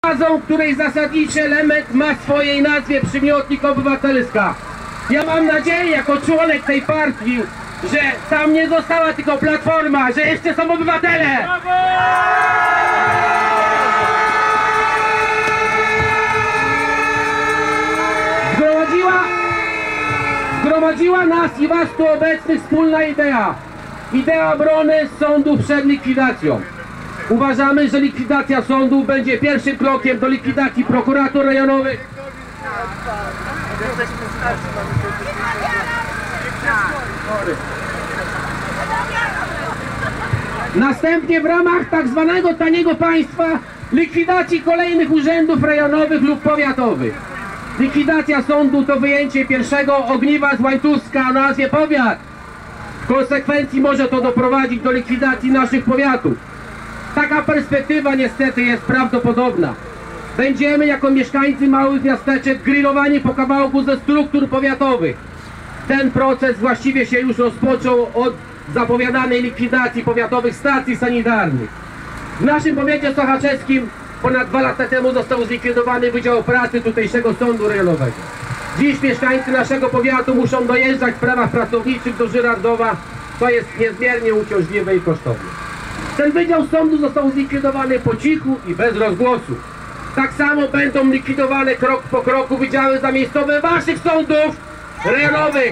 której zasadniczy element ma w swojej nazwie przymiotnik obywatelska. Ja mam nadzieję jako członek tej partii, że tam nie została tylko Platforma, że jeszcze są obywatele! Zgromadziła nas i was tu obecnych wspólna idea. Idea obrony sądu przed likwidacją. Uważamy, że likwidacja sądu będzie pierwszym krokiem do likwidacji prokuratur rejonowych. Następnie w ramach tak zwanego taniego państwa likwidacji kolejnych urzędów rejonowych lub powiatowych. Likwidacja sądu to wyjęcie pierwszego ogniwa z łańcuszka o nazwie powiat. W konsekwencji może to doprowadzić do likwidacji naszych powiatów. Taka perspektywa niestety jest prawdopodobna. Będziemy jako mieszkańcy małych miasteczek grillowani po kawałku ze struktur powiatowych. Ten proces właściwie się już rozpoczął od zapowiadanej likwidacji powiatowych stacji sanitarnych. W naszym powiecie sochaczewskim ponad 2 lata temu został zlikwidowany Wydział Pracy tutejszego sądu rejonowego. Dziś mieszkańcy naszego powiatu muszą dojeżdżać w sprawach pracowniczych do Żyrardowa, co jest niezmiernie uciążliwe i kosztowne. Ten Wydział Sądu został zlikwidowany po cichu i bez rozgłosu. Tak samo będą likwidowane krok po kroku wydziały zamiejscowe waszych sądów rejonowych.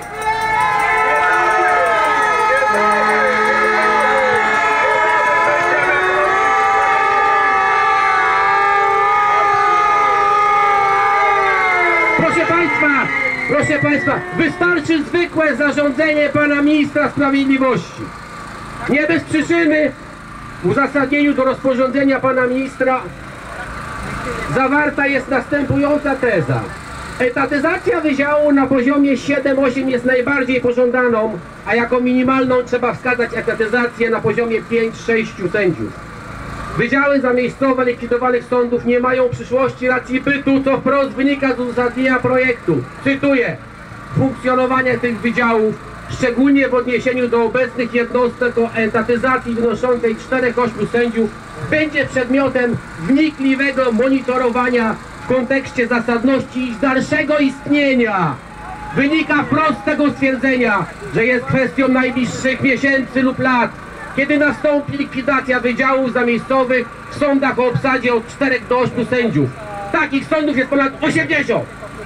Proszę Państwa, wystarczy zwykłe zarządzenie pana ministra sprawiedliwości. Nie bez przyczyny w uzasadnieniu do rozporządzenia pana ministra zawarta jest następująca teza. Etatyzacja wydziału na poziomie 7-8 jest najbardziej pożądaną, a jako minimalną trzeba wskazać etatyzację na poziomie 5-6 sędziów. Wydziały zamiejscowe likwidowanych sądów nie mają przyszłości racji bytu, co wprost wynika z uzasadnienia projektu. Cytuję: funkcjonowanie tych wydziałów, szczególnie w odniesieniu do obecnych jednostek o etatyzacji wynoszącej 4-8 sędziów, będzie przedmiotem wnikliwego monitorowania w kontekście zasadności ich dalszego istnienia. Wynika wprost z tego stwierdzenia, że jest kwestią najbliższych miesięcy lub lat, kiedy nastąpi likwidacja wydziałów zamiejscowych w sądach o obsadzie od 4 do 8 sędziów. Takich sądów jest ponad 80.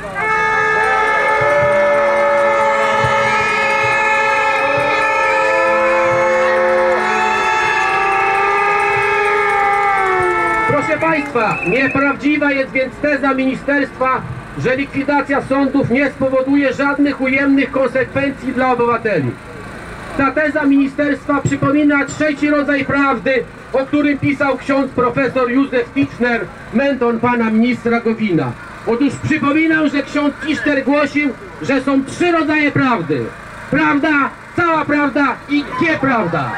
Proszę Państwa, nieprawdziwa jest więc teza ministerstwa, że likwidacja sądów nie spowoduje żadnych ujemnych konsekwencji dla obywateli. Ta teza ministerstwa przypomina trzeci rodzaj prawdy, o którym pisał ksiądz profesor Józef Tischner, mentor pana ministra Gowina. Otóż przypominam, że ksiądz Tischner głosił, że są 3 rodzaje prawdy. Prawda, cała prawda i nieprawda.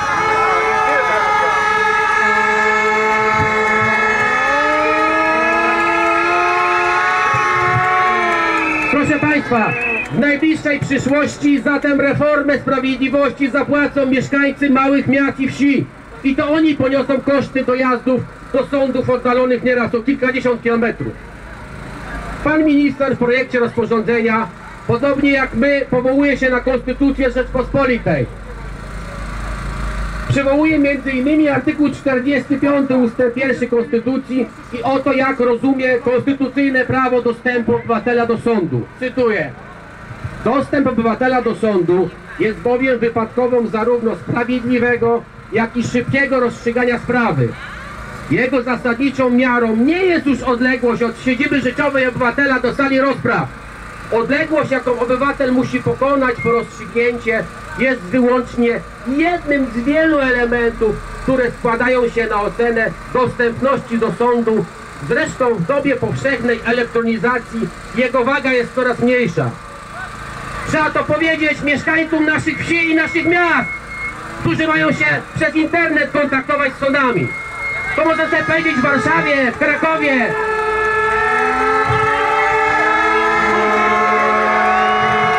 Proszę Państwa, w najbliższej przyszłości zatem reformę sprawiedliwości zapłacą mieszkańcy małych miast i wsi. I to oni poniosą koszty dojazdów do sądów oddalonych nieraz o kilkadziesiąt kilometrów. Pan minister w projekcie rozporządzenia, podobnie jak my, powołuje się na Konstytucję Rzeczpospolitej. Przywołuje m.in. artykuł 45 ust. 1 Konstytucji i oto jak rozumie konstytucyjne prawo dostępu obywatela do sądu. Cytuję: dostęp obywatela do sądu jest bowiem wypadkową zarówno sprawiedliwego, jak i szybkiego rozstrzygania sprawy. Jego zasadniczą miarą nie jest już odległość od siedziby życiowej obywatela do sali rozpraw. Odległość, jaką obywatel musi pokonać po rozstrzygnięcie, jest wyłącznie jednym z wielu elementów, które składają się na ocenę dostępności do sądu. Zresztą w dobie powszechnej elektronizacji jego waga jest coraz mniejsza. Trzeba to powiedzieć mieszkańcom naszych wsi i naszych miast, którzy mają się przez internet kontaktować z sądami. To można sobie powiedzieć w Warszawie, w Krakowie.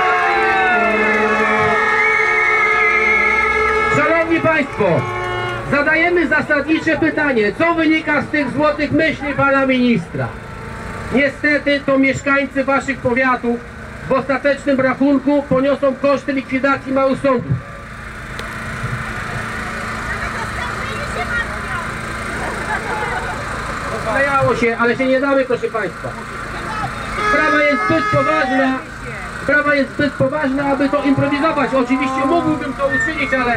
Szanowni Państwo, Zadajemy zasadnicze pytanie, co wynika z tych złotych myśli pana ministra? Niestety to mieszkańcy waszych powiatów w ostatecznym rachunku poniosą koszty likwidacji małych sądów. Sklejało się, ale się nie damy, proszę państwa. Sprawa jest zbyt poważna, aby to improwizować. Oczywiście mógłbym to uczynić, ale...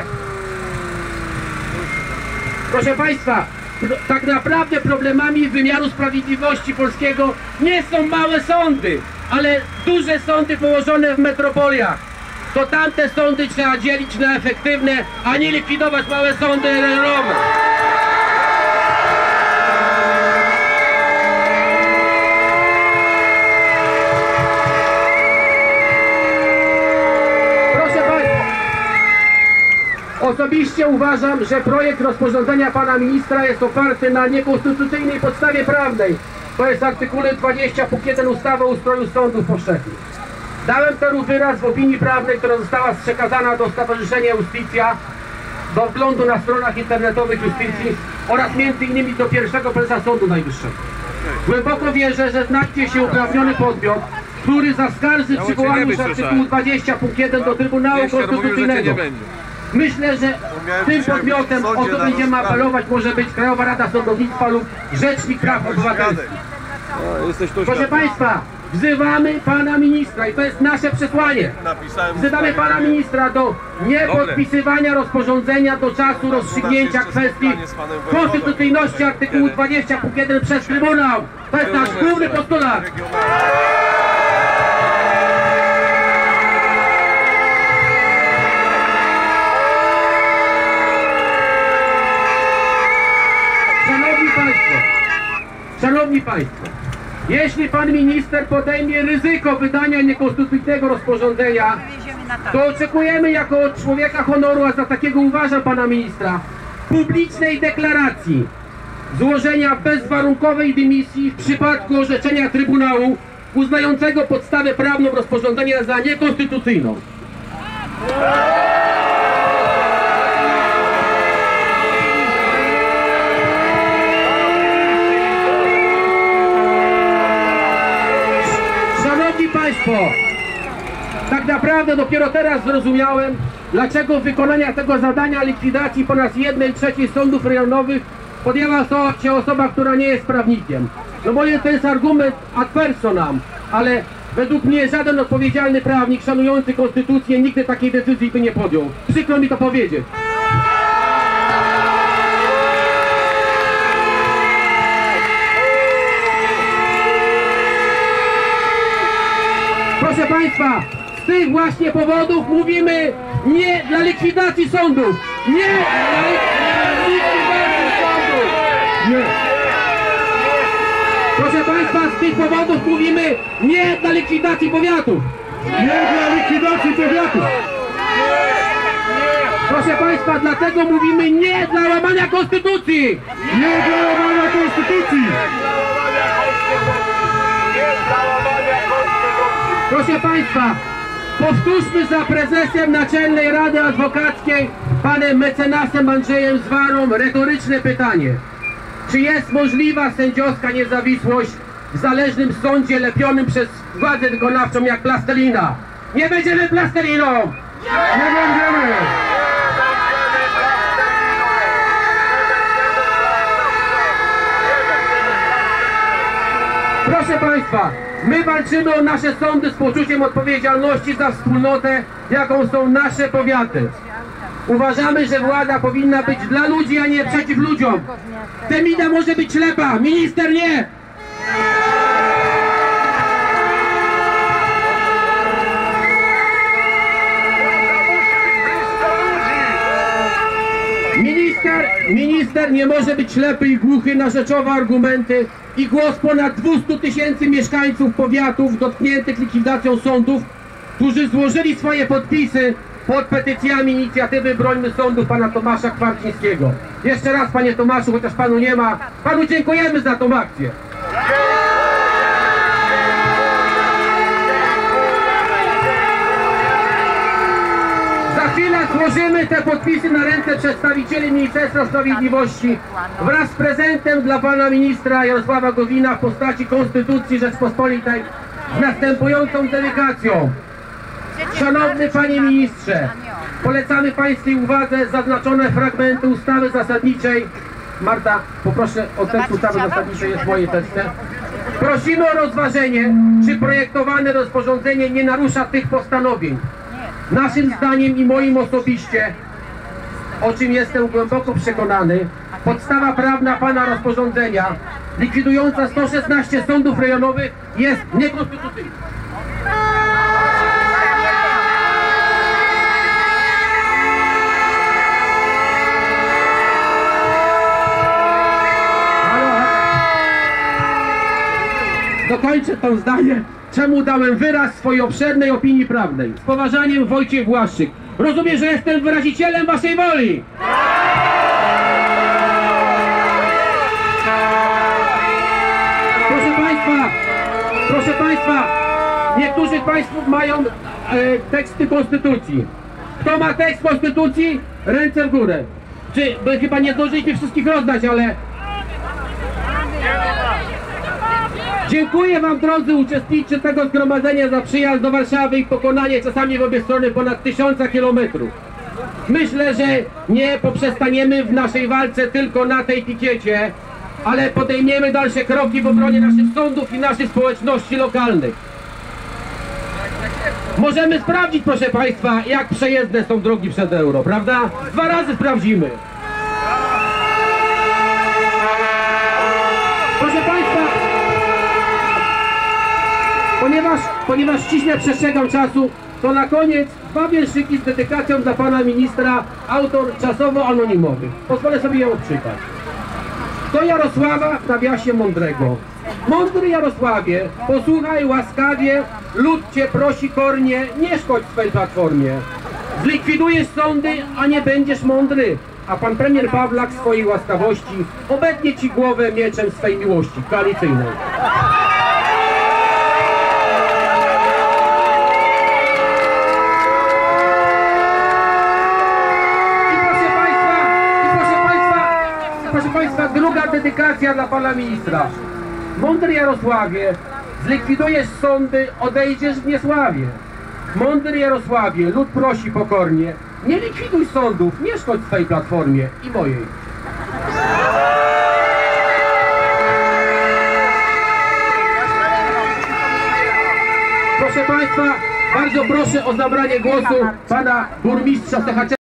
Proszę państwa, tak naprawdę problemami wymiaru sprawiedliwości polskiego nie są małe sądy, ale duże sądy położone w metropoliach. To tamte sądy trzeba dzielić na efektywne, a nie likwidować małe sądy rejonowe. Osobiście uważam, że projekt rozporządzenia pana ministra jest oparty na niekonstytucyjnej podstawie prawnej. To jest artykuły 20 punkt 1 ustawy o ustroju sądów powszechnych. Dałem temu wyraz w opinii prawnej, która została przekazana do Stowarzyszenia Justicja, do wglądu na stronach internetowych Justicji oraz m.in. do pierwszego prezesa Sądu Najwyższego. Głęboko wierzę, że znajdzie się uprawniony podmiot, który zaskarży przywołanie artykułu 20 punkt 1 do Trybunału Konstytucyjnego. Myślę, że tym podmiotem, o co będziemy apelować, może być Krajowa Rada Sądownictwa lub Rzecznik Praw Obywatelskich. Proszę państwa, wzywamy pana ministra i to jest nasze przesłanie. Wzywamy pana ministra do niepodpisywania rozporządzenia do czasu rozstrzygnięcia kwestii konstytucyjności artykułu 20 punkt 1 przez Trybunał. To jest nasz główny postulat. Szanowni Państwo, jeśli pan minister podejmie ryzyko wydania niekonstytucyjnego rozporządzenia, to oczekujemy jako człowieka honoru, a za takiego uważam pana ministra, publicznej deklaracji złożenia bezwarunkowej dymisji w przypadku orzeczenia Trybunału uznającego podstawę prawną rozporządzenia za niekonstytucyjną. Państwo, tak naprawdę dopiero teraz zrozumiałem, dlaczego wykonania tego zadania likwidacji ponad 1/3 sądów rejonowych podjęła się osoba, która nie jest prawnikiem. No bo to jest argument ad personam, ale według mnie żaden odpowiedzialny prawnik szanujący konstytucję nigdy takiej decyzji by nie podjął. Przykro mi to powiedzieć. Proszę państwa, z tych właśnie powodów mówimy nie dla likwidacji sądów! Nie dla likwidacji sądów! Nie. Proszę państwa, z tych powodów mówimy nie dla likwidacji powiatów! Nie dla likwidacji powiatów! Proszę państwa, dlatego mówimy nie dla łamania konstytucji! Nie dla łamania konstytucji! Proszę państwa, powtórzmy za prezesem Naczelnej Rady Adwokackiej, panem mecenasem Andrzejem Zwarą, retoryczne pytanie. Czy jest możliwa sędziowska niezawisłość w zależnym sądzie lepionym przez władzę wykonawczą jak plastelina? Nie będziemy plasteliną! Nie będziemy! Proszę państwa, my walczymy o nasze sądy z poczuciem odpowiedzialności za wspólnotę, jaką są nasze powiaty. Uważamy, że władza powinna być dla ludzi, a nie przeciw ludziom. Temida może być ślepa, minister nie! Minister nie może być ślepy i głuchy na rzeczowe argumenty i głos ponad 200 000 mieszkańców powiatów dotkniętych likwidacją sądów, którzy złożyli swoje podpisy pod petycjami inicjatywy Brońmy Sądów pana Tomasza Kwarcińskiego. Jeszcze raz, panie Tomaszu, chociaż panu nie ma, panu dziękujemy za tą akcję. Za chwilę Złożymy te podpisy na ręce przedstawicieli Ministerstwa Sprawiedliwości wraz z prezentem dla pana ministra Jarosława Gowina w postaci Konstytucji Rzeczpospolitej z następującą dedykacją. Szanowny panie ministrze, polecamy pańskiej uwadze zaznaczone fragmenty ustawy zasadniczej. Marta, poproszę o tekst ustawy zasadniczej, jest moje teksty. Prosimy o rozważenie, czy projektowane rozporządzenie nie narusza tych postanowień. Naszym zdaniem i moim osobiście, o czym jestem głęboko przekonany, podstawa prawna pana rozporządzenia likwidująca 116 sądów rejonowych jest niekonstytucyjna. Dokończę to zdanie, czemu dałem wyraz swojej obszernej opinii prawnej. Z poważaniem, Wojciech Błaszczyk. Rozumiem, że jestem wyrazicielem waszej woli. Proszę państwa, niektórzy państwo mają teksty konstytucji. Kto ma tekst konstytucji? Ręce w górę. Bo chyba nie zdążyliśmy wszystkich rozdać, ale... Dziękuję wam, drodzy uczestnicy tego zgromadzenia, za przyjazd do Warszawy i pokonanie czasami w obie strony ponad 1000 kilometrów. Myślę, że nie poprzestaniemy w naszej walce tylko na tej pikiecie, ale podejmiemy dalsze kroki w obronie naszych sądów i naszych społeczności lokalnych. Możemy sprawdzić, proszę państwa, jak przejezdne są drogi przed euro, prawda? 2 razy sprawdzimy. Proszę państwa, ponieważ ściśle przestrzegam czasu, to na koniec 2 wierszyki z dedykacją dla pana ministra, autor czasowo anonimowy. Pozwolę sobie je odczytać. Do Jarosława, w nawiasie mądrego. Mądry Jarosławie, posłuchaj łaskawie, lud cię prosi kornie, nie szkodź swej platformie. Zlikwidujesz sądy, a nie będziesz mądry, a pan premier Pawlak swojej łaskawości obetnie ci głowę mieczem swej miłości koalicyjnej. Proszę państwa, druga dedykacja dla pana ministra. Mądry Jarosławie, zlikwidujesz sądy, odejdziesz w niesławie. Mądry Jarosławie, lud prosi pokornie, nie likwiduj sądów, nie szkodź swej platformie i mojej. Proszę państwa, bardzo proszę o zabranie głosu pana burmistrza Sochaczewa.